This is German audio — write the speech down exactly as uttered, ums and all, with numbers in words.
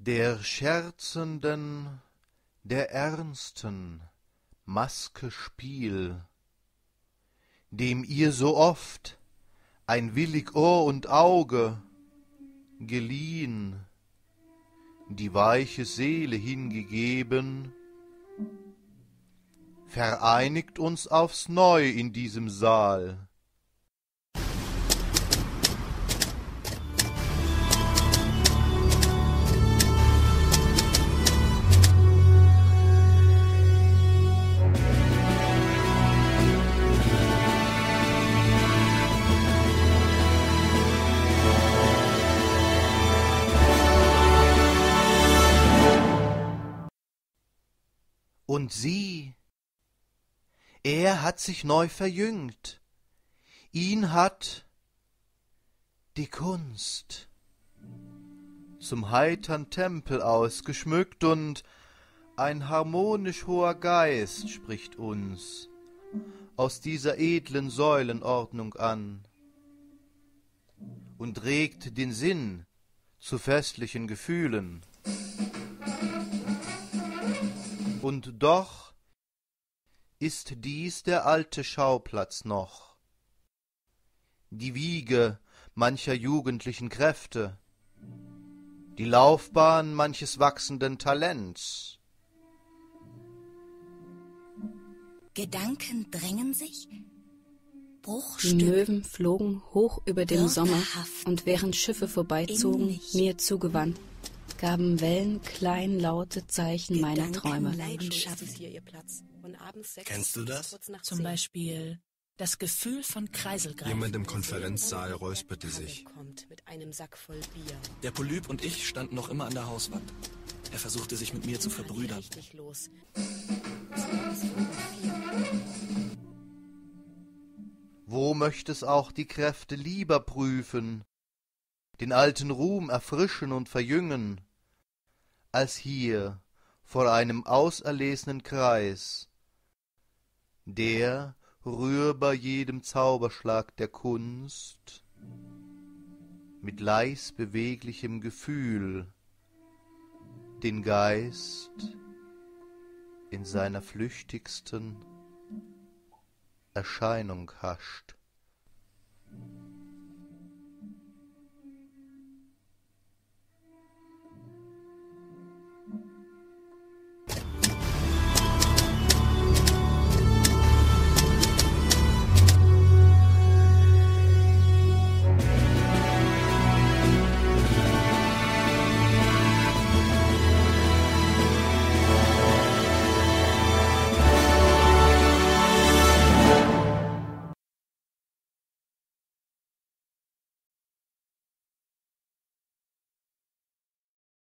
Der scherzenden, der ernsten Maske Spiel, dem ihr so oft ein willig Ohr und Auge geliehn, die weiche Seele hingegeben, vereinigt uns aufs Neu in diesem Saal. Und sieh, er hat sich neu verjüngt, ihn hat die Kunst zum heitern Tempel ausgeschmückt, und ein harmonisch hoher Geist spricht uns aus dieser edlen Säulenordnung an und regt den Sinn zu festlichen Gefühlen. Und doch ist dies der alte Schauplatz noch, die Wiege mancher jugendlichen Kräfte, die Laufbahn manches wachsenden Talents. Gedanken drängen sich, Die Bruchstücke Möwen flogen hoch über dem Sommer, Wörterhaft und während Schiffe vorbeizogen, innig. mir zugewandt, gaben Wellen kleinlaute Zeichen meiner Träume. Leidenschaft. Kennst du das? Zum Beispiel das Gefühl von Kreiselgreifen. Jemand im Konferenzsaal räusperte sich. Der Polyp und ich standen noch immer an der Hauswand. Er versuchte sich mit mir zu verbrüdern. Wo möcht es auch die Kräfte lieber prüfen, den alten Ruhm erfrischen und verjüngen, als hier vor einem auserlesenen Kreis, der rührbar jedem Zauberschlag der Kunst mit leis beweglichem Gefühl den Geist in seiner flüchtigsten Erscheinung hascht.